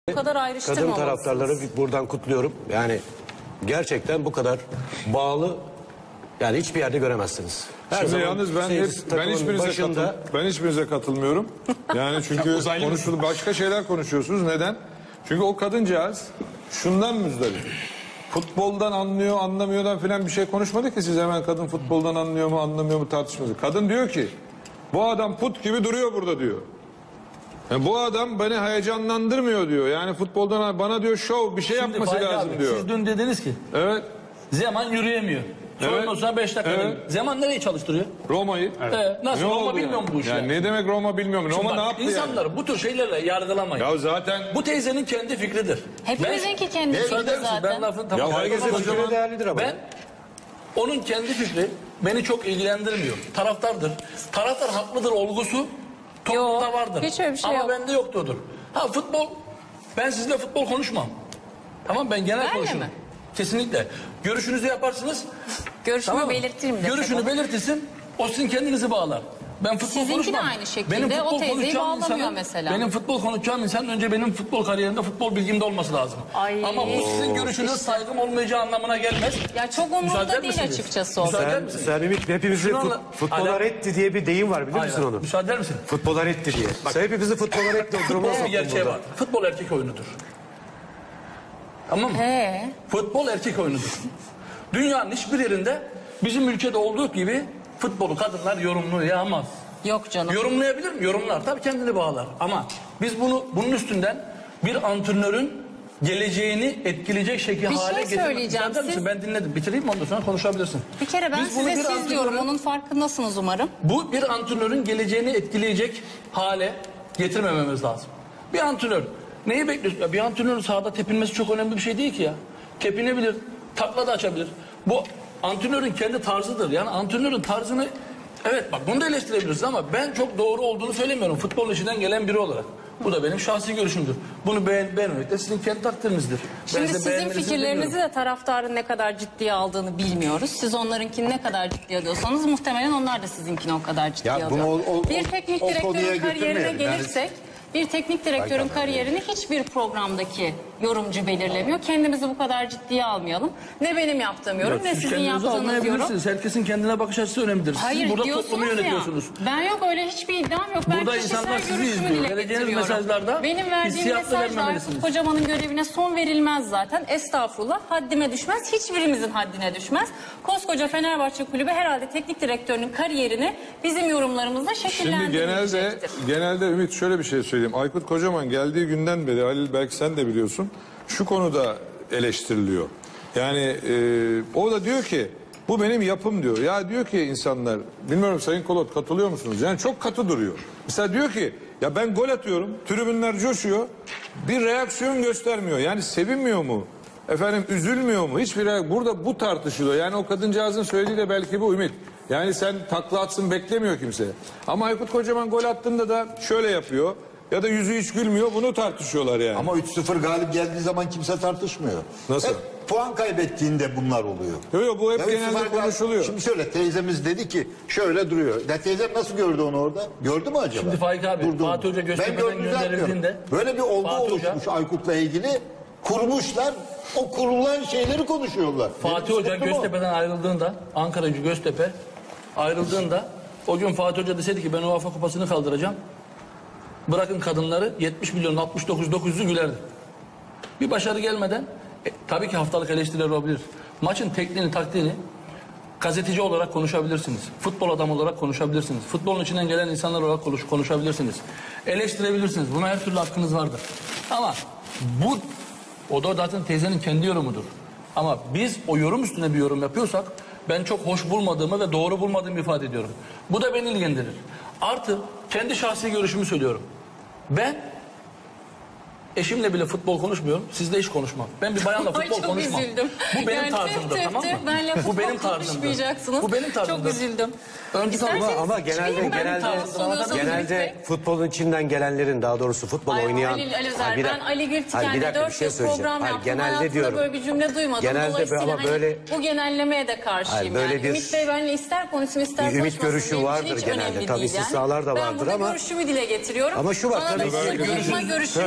Bu kadar Kadın ayrıştırmamalısınız. taraftarları buradan kutluyorum. Yani gerçekten bu kadar bağlı, yani hiçbir yerde göremezsiniz. Her Şimdi zaman yalnız ben hiçbirinize katılmıyorum. Yani çünkü başka şeyler konuşuyorsunuz. Neden? Çünkü o kadıncağız şundan müzdarip. Futboldan anlıyor, anlamıyordan filan bir şey konuşmadı ki siz hemen kadın futboldan anlıyor mu, anlamıyor mu tartışması. Kadın diyor ki bu adam put gibi duruyor burada diyor. Yani bu adam beni heyecanlandırmıyor diyor. Yani futboldan bana diyor şov bir şey yapması lazım abi, diyor. Siz dün dediniz ki Evet. Zeman yürüyemiyor. Sorun olsa 5 dakika Evet. dedim. Zeman nereyi çalıştırıyor? Roma'yı. Nasıl? Ne Roma oldu bilmiyor mu bu işi? Yani ne demek Roma bilmiyor mu? Roma Bak, ne yaptı İnsanları bu tür şeylerle yargılamayın. Ya zaten Bu teyzenin kendi fikridir. Hepimizinki kendi fikri Müsaade misin? Ben zaten. lafını tamam. herkesin Ama fikri değerlidir ama. Ben onun kendi fikri beni çok ilgilendirmiyor. Taraftardır. Taraftar haklıdır olgusu toplumda Yok, vardır. hiç öyle bir şey ama yok. bende yoktur. Ha futbol, ben sizinle futbol konuşmam. Tamam, ben genel Benle konuşurum. mi? Kesinlikle. Görüşünüzü yaparsınız. Görüşümü Tamam mı? belirtirim de. Görüşünü belirtirsin. O sizin kendinizi bağlar. Ben futbol Sizinki de konuşmam. aynı şekilde, o teyzeyi konuşacağım bağlamıyor mesela. Benim futbol konuşacağım insan önce benim futbol kariyerinde futbol bilgimde olması lazım. Ay. Ama bu sizin görüşünüz saygım olmayacağı anlamına gelmez. Ya çok umurumda Müsaade değil misiniz? açıkçası o. Müsaade misiniz? Sen Ümit, hepimizi Şunu futbola Hala- retti diye bir deyim var, bilir misin Hayır, onu? müsaade eder misin? Futbola retti diye. Sen hepimizi futbola retti o duruma Futbolun bir soktun gerçeği burada. var. Futbol erkek oyunudur. Tamam mı? Futbol erkek oyunudur. Dünyanın hiçbir yerinde bizim ülkede olduğu gibi futbolu kadınlar yorumlayamaz. Yok canım. Yorumlayabilir mi? Yorumlar. Tabii kendini bağlar. Ama biz bunun üstünden bir antrenörün geleceğini etkileyecek şekilde Bir hale şey getirmek. söyleyeceğim. Müsaade misin? Siz- Ben dinledim. Bitireyim mi? Ondan sonra konuşabilirsin. Bir kere ben Biz bunu size bir siz diyorum. antrenörün- Onun farkındasınız umarım. Bu bir antrenörün geleceğini etkileyecek hale getirmememiz lazım. Bir antrenör neyi bekliyorsun? Ya bir antrenörün sahada tepinmesi çok önemli bir şey değil ki ya. Tepinebilir, takla da açabilir. Bu antrenörün kendi tarzıdır. Yani antrenörün tarzını, evet bak bunu da eleştirebiliriz ama ben çok doğru olduğunu söylemiyorum. Futbol işinden gelen biri olarak. Bu da benim şahsi görüşümdür. Bunu beğenmemek de sizin kendi takdirinizdir. Şimdi Ben de sizin beğenmenizi fikirlerinizi bilmiyorum. de taraftarın ne kadar ciddiye aldığını bilmiyoruz. Siz onlarınkini ne kadar ciddiye alıyorsanız muhtemelen onlar da sizinkini o kadar ciddiye Ya alıyor. bunu Bir teknik o konuya direktörün kariyerine götürmeyelim. Yani- gelirsek, bir teknik direktörün kariyerini hiçbir programdaki yorumcu belirlemiyor. Kendimizi bu kadar ciddiye almayalım. Ne benim yaptığım yorum ne Siz sizin kendinizi yaptığınız yorum. almayabilirsiniz. Herkesin kendine bakış açısı önemlidir. Siz Hayır burada diyorsunuz toplumu ya. yönetiyorsunuz. Ben yok öyle hiçbir iddiam yok. Ben Burada kişisel insanlar sizi görüşümü izliyor. dile Vereceğiniz getiriyorum. mesajlarda Benim verdiğim hissiyatla mesajlar vermemelisiniz. kocamanın görevine son verilmez zaten. Estağfurullah, haddime düşmez. Hiçbirimizin haddine düşmez. Koskoca Fenerbahçe Kulübü herhalde teknik direktörünün kariyerini bizim yorumlarımızla Şimdi şekillendirecektir. genelde Ümit şöyle bir şey söyleyeyim. Aykut Kocaman geldiği günden beri, Halil belki sen de biliyorsun, şu konuda eleştiriliyor. Yani o da diyor ki bu benim yapım diyor. Ya diyor ki insanlar, bilmiyorum Sayın Kolot katılıyor musunuz? Yani çok katı duruyor. Mesela diyor ki ya ben gol atıyorum, tribünler coşuyor, bir reaksiyon göstermiyor. Yani sevinmiyor mu? Efendim üzülmüyor mu? Burada bu tartışılıyor. Yani o kadıncağızın söylediği de belki bu Ümit. Yani sen takla atsın beklemiyor kimse. Ama Aykut Kocaman gol attığında da şöyle yapıyor. Ya da yüzü hiç gülmüyor. Bunu tartışıyorlar yani. Ama 3-0 galip geldiği zaman kimse tartışmıyor. Nasıl? Hep puan kaybettiğinde bunlar oluyor. Yok bu hep Ya 3-0 genelde galip- konuşuluyor. Şimdi şöyle teyzemiz dedi ki şöyle duruyor. Ya teyzem nasıl gördü onu orada? Gördü mü acaba? Şimdi Faik abi, Durduğunu. Fatih Hoca Ben Göztepe'den gördüğünü gönderildiğinde- zannediyorum. Böyle bir olgu Fatih Hoca- oluşmuş Aykut'la ilgili. Kurmuşlar. O kurulan şeyleri konuşuyorlar. Fatih Benim Hoca sıkıntım o. Göztepe'den ayrıldığında, Ankara Gücü Göztepe ayrıldığında o gün Fatih Hoca deseydi ki ben UEFA Kupası'nı kaldıracağım. Bırakın kadınları 70 milyon 69.900'ü gülerdi. Bir başarı gelmeden tabii ki haftalık eleştiriler olabilir. Maçın tekniğini, taktiğini gazeteci olarak konuşabilirsiniz. Futbol adamı olarak konuşabilirsiniz. Futbolun içinden gelen insanlar olarak konuşabilirsiniz. Eleştirebilirsiniz. Buna her türlü hakkınız vardır. Ama o da zaten teyzenin kendi yorumudur. Ama biz o yorum üstüne bir yorum yapıyorsak ben çok hoş bulmadığımı ve doğru bulmadığımı ifade ediyorum. Bu da beni ilgilendirir. Artı kendi şahsi görüşümü söylüyorum. Ben eşimle bile futbol konuşmuyorum. Sizle hiç konuşmam. Ben bir bayanla Ay, futbol çok konuşmam. üzüldüm. Bu benim Yani tarzımdır, tüh, tamam mı? tüh, benle Bu futbol benim tarzımdır. konuşmayacaksınız. Bu benim tarzımdır. Çok üzüldüm. Önce İsterseniz Ama genelde çıkayım ben tarzı oluyorsanız genelde birlikte. futbolun içinden gelenlerin, daha doğrusu futbol Ay, oynayan. Ali Özer, Hayır, bir ben dakika. Ali Hayır, bir Gültiken'le dakika, bir 4 şey yıl söyleyeceğim. program Hayır, yaptım. genelde Hayatımda diyorum. böyle bir cümle duymadım. Genelde Dolayısıyla ama hani böyle- bu genellemeye de karşıyım. Hayır, böyle yani. bir- Ümit Bey benimle ister konuşsun ister Bir ümit konuşmasın. görüşü benim için vardır hiç genelde. önemli Tabii değil yani. istisnalar da Ben vardır burada ama- görüşümü dile getiriyorum. Ama şu var, Bana tabii da ki- konuşma görüşünü Tabii ki-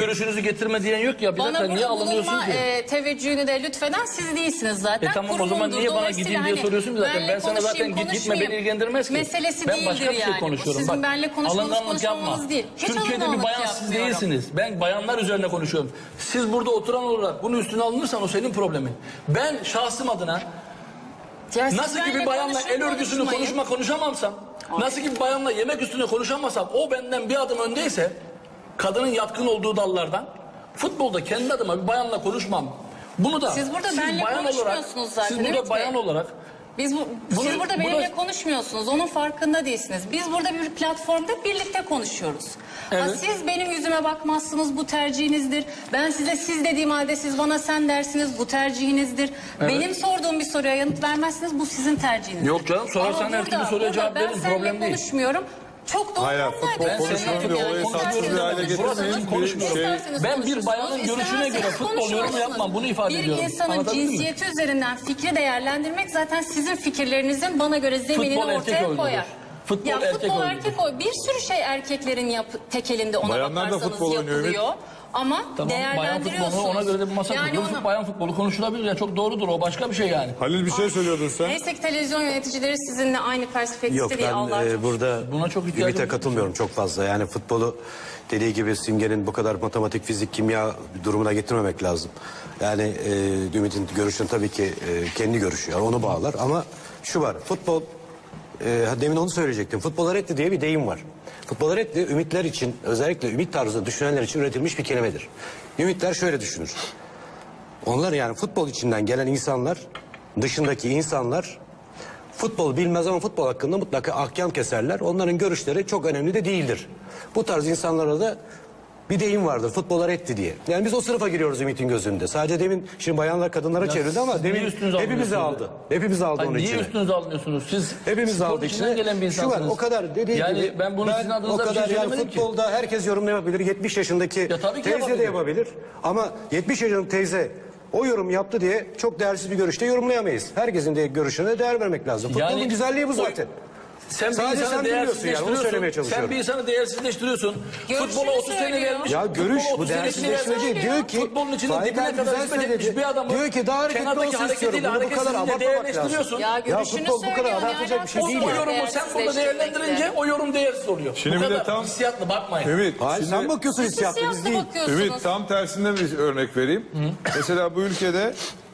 görüşünüzü getirme diyen yok ya. Bir dakika, Bana niye burada alınıyorsun bulunma ki? Teveccühünü de lütfeden siz değilsiniz zaten. Tamam, o zaman niye bana gideyim diye soruyorsun ki zaten. benle Ben sana zaten konuşayım, gitme beni ilgilendirmez ki. Meselesi ben değildir başka bir şey yani. konuşuyorum. Sizin benle konuşmanız alınganlık yapma. konuşmamanız değil. Hiç Türkiye'de bir alınganlık bayan siz yapmıyorum. değilsiniz. Ben bayanlar üzerine konuşuyorum. Siz burada oturan olarak bunun üstüne alınırsan o senin problemin. Ben şahsım adına Ya siz nasıl ki benle bir bayanla konuşun, el örgüsünü konuşmayın. konuşamamsam, nasıl ki bir bayanla yemek üstüne konuşamazsam, o benden bir adım öndeyse, kadının yatkın olduğu dallardan, futbolda kendi adıma bir bayanla konuşmam. Bunu da Siz burada benle bayan konuşmuyorsunuz zaten, siz burada Ümit Bey. bayan olarak Siz burada benimle konuşmuyorsunuz. Onun farkında değilsiniz. Biz burada bir platformda birlikte konuşuyoruz. Evet. Ha, siz benim yüzüme bakmazsınız. Bu tercihinizdir. Ben size siz dediğim halde siz bana sen dersiniz. Bu tercihinizdir. Benim sorduğum bir soruya yanıt vermezsiniz. Bu sizin tercihinizdir. Yok canım, sorarsan Ama her türlü soruya cevap veririm, Ben problem seninle değil. konuşmuyorum. Çok doğru Hayır, anlayın. futbol Ben konuşuyorum seninle diye olayı yani. tatsız bir hale İsterseniz getirmeyin. konuşursunuz, Bir şey- isterseniz Ben bir konuşursunuz, bayanın görüşüne göre isterseniz futbol yorumu konuşmazsınız. yapmam, bunu ifade ediyorum. Bir insanın Anlatabildim mi? cinsiyeti üzerinden fikri değerlendirmek zaten sizin fikirlerinizin bana göre zeminini Futbol erkek ortaya oyunudur. koyar. Futbol ya erkek futbol oyunudur. erkek oy. Bir sürü şey erkeklerin tek elinde ona Bayanlar da bakarsanız futbol oynuyor, yapılıyor. Ama Tamam, bayan değerlendiriyorsunuz. futbolu ona göre de bir masa yani kurulur. ona... Bayan futbolu konuşulabilir ya, çok doğrudur, o başka bir şey yani. Halil bir şey söylüyordun sen. Neyse ki televizyon yöneticileri sizinle aynı perspektifte Yok değil. Allah ben çok burada Buna çok ihtiyacım Ümit'e yok. katılmıyorum çok fazla. Yani futbolu dediği gibi Simge'nin bu kadar matematik, fizik, kimya durumuna getirmemek lazım. Yani Ümit'in görüşünü tabii ki kendi görüşü. Yani onu bağlar ama şu var, futbol demin onu söyleyecektim. Futbol reddi diye bir deyim var. Futbol reddi ümitler için, özellikle ümit tarzı düşünenler için üretilmiş bir kelimedir. Ümitler şöyle düşünür. Onlar yani futbol içinden gelen insanlar, dışındaki insanlar futbol bilmez ama futbol hakkında mutlaka ahkam keserler. Onların görüşleri çok önemli de değildir. Bu tarz insanlara da bir deyim vardır, futbola reddi diye. Yani biz o sınıfa giriyoruz Ümit'in gözünde. Sadece demin, şimdi bayanlar kadınlara çevrildi ama siz niye demin üstünüze hepimizi almıyorsunuz? aldı. Hepimizi aldı Hayır, onun niye içine. üstünüze almıyorsunuz? Siz Hepimiz spor aldı içinden içine. gelen bir Şu insansınız. var, o kadar dediği yani gibi. ben bunu sizin o adınıza bir kadar şey yani söylemedim ki. futbolda herkes yorumlayabilir. 70 yaşındaki Ya tabii ki teyze de yapabilir. yapabilir. Ama 70 yaşındaki teyze o yorum yaptı diye çok değersiz bir görüşte yorumlayamayız. Herkesin de görüşüne değer vermek lazım. Futbolun Yani güzelliği bu o- zaten. Sen bir Sadece insanı sen bilmiyorsun yani, onu değersizleştiriyorsun. söylemeye çalışıyorum. Sen bir insanı değersizleştiriyorsun. Görüşünü Futbola 30 sene söylüyor. vermiş. Ya görüş futbola bu 30 senesini değersizleşme vermiş. değil. Diyor ki futbolun içinde Faik dibine abi kadar güzel hizmet etmiş söyledi. bir adamı. Diyor ki daha hareketli kenardaki olsun istiyorum. hareketiyle Bunu bu kadar hareketsizliğiyle abartmamak lazım. değerleştiriyorsun. Ya görüşünü futbol bu kadar söylüyor, abartacak bir şey ne değil O ya. yorumu sen burada değerlendirince o yorum değersiz oluyor. Şimdi bu bir de kadar tam- hissiyatla bakmayın. Ümit, Hayır, sen bakıyorsun Siz hissiyatlı biz hissiyatlı değil. bakıyorsunuz. Ümit tam tersinden bir örnek vereyim. Mesela bu ülkede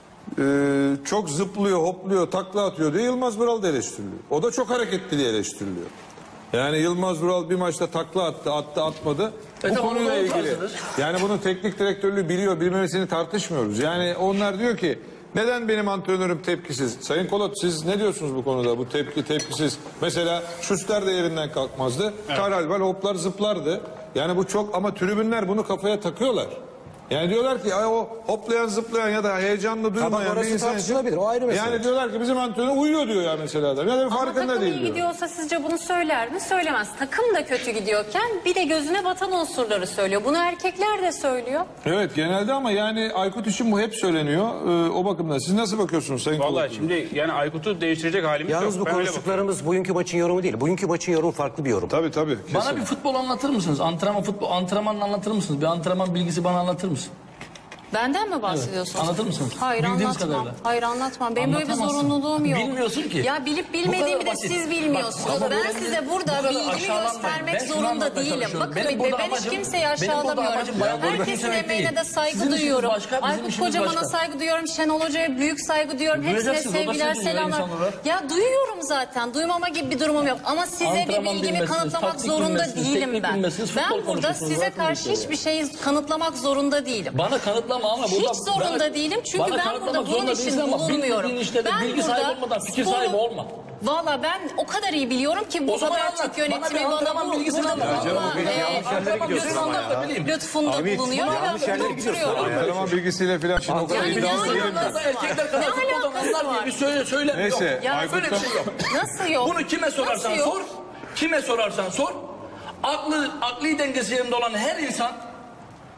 çok zıplıyor, hopluyor, takla atıyor diye Yılmaz Vural da eleştiriliyor. O da çok hareketli diye eleştiriliyor. Yani Yılmaz Vural bir maçta takla attı, atmadı. Bu tamam, konuyla onu ilgili. tarzıdır. Yani bunun teknik direktörlüğü biliyor, bilmemesini tartışmıyoruz. Yani onlar diyor ki neden benim antrenörüm tepkisiz? Sayın Kolot siz ne diyorsunuz bu konuda? Bu tepkisiz. Mesela Schuster de yerinden kalkmazdı. Karalbal hoplar zıplardı. Yani bu çok ama tribünler bunu kafaya takıyorlar. Yani diyorlar ki ay o hoplayan zıplayan ya da heyecanlı duymayan orası bir insan için. tartışılabilir, o ayrı mesele. Yani diyorlar ki bizim antrenör uyuyor diyor ya mesela adam. Yani Ama farkında takım değil iyi diyor. gidiyorsa sizce bunu söyler mi? Söylemez. Takım da kötü gidiyorken bir de gözüne batan unsurları söylüyor. Bunu erkekler de söylüyor. Evet genelde ama yani Aykut için bu hep söyleniyor. O bakımdan siz nasıl bakıyorsunuz Sayın Vallahi Kolot? şimdi yani Aykut'u değiştirecek halimiz Yalnız yok. bu Ben öyle konuştuklarımız bugünkü maçın yorumu değil. Bugünkü maçın yorumu farklı bir yorum. Tabii tabii. Kesin. Bana bir futbol anlatır mısınız? Antrenmanla anlatır mısınız? Bir antrenman bilgisi bana anlatır mısın? Benden mi bahsediyorsunuz? Anlatır mısınız? Hayır Bildiğiniz anlatmam. kadarıyla. Hayır anlatmam. Benim böyle bir Anlatamazsın. zorunluluğum yok. Bilmiyorsun ki. Ya bilip Bu bilmediğimi kadar de basit. siz bilmiyorsunuz. Bak, ama ben böyle size bu burada kadar bilgimi aşağılanmayın. göstermek Ben şunu zorunda anlatmaya değilim. çalışıyorum. Bakın Benim burada ben hiç amacım- kimseyi benim burada aşağılamıyorum. amacım bayan golü Herkesin küçümsemek emeğine değil. de saygı Sizin işiniz duyuyorum. başka, bizim Aykut işimiz Kocaman'a başka. saygı duyuyorum. Şenol Hoca'ya büyük saygı duyuyorum. Hepsine Duyacaksınız, o da sevgiler, sizi duyuyor selamlar. insan olarak. Ya duyuyorum zaten. Duymama gibi bir durumum yok. Ama size bir Antrenman bilgimi bilmezsiniz, kanıtlamak taktik zorunda bilmezsiniz, değilim teknik ben. bilmezsiniz, futbol Ben burada konuşuyorsunuz, size zaten karşı öyle. hiçbir şeyi kanıtlamak zorunda değilim. Bana kanıtlama ama burada... Hiç zorunda değilim çünkü bana ben kanıtlamak burada bunun zorunda için değilsin ama bulunmuyorum. bilmediğin işte de Ben bilgi burada sahibi olmadan fikir sporun- sahibi olma. Valla ben o kadar iyi biliyorum ki bu O zaman Habertürk anlat. yönetimi Bana bir antrenman bilgisini burada anlat. bulunma, canım, bu yanlış yerlere gidiyorsun ama ya. lütfunda Hamit, bulunuyor. yanlış Ben yerlere burada gidiyorsun oturuyorum. ama ya. Antrenman bilgisiyle falan şimdi o kadar Yani iddialı ne değilim. alakası var? Erkekler kadar Ne futboldan alakası anlar var? diye bir söylem Neyse, yok. Ya Böyle bir şey yok. Nasıl yok? Bunu kime sorarsan Nasıl yok? sor. Kime sorarsan sor. Akli dengesi yerinde olan her insan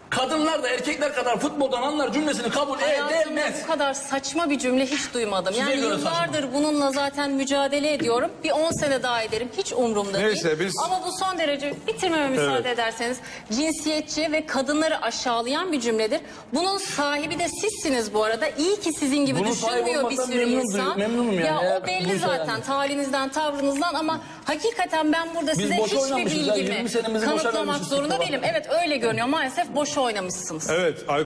Kadınlar da erkekler kadar futboldan anlar cümlesini kabul Hayatımda edemez. bu kadar saçma bir cümle hiç duymadım. Size Yani göre yıllardır bununla zaten mücadele ediyorum. Bir 10 sene daha ederim. Hiç umurumda Neyse, değil. biz- Ama bu son derece bitirmeme müsaade Evet. ederseniz cinsiyetçi ve kadınları aşağılayan bir cümledir. Bunun sahibi de sizsiniz bu arada. İyi ki sizin gibi Bunun sahibi düşünmüyor bir olmaktan sürü insan. memnunum yani. Ya Eğer o belli buysa zaten yani. talinizden, tavrınızdan ama hakikaten ben burada Biz size boşa hiçbir oynamışız ya, bilgimi 20 senemizi boşa kanıtlamak vermişiz zorunda futbola. değilim. Evet öyle görünüyor. Maalesef boşa oynamışsınız. Evet.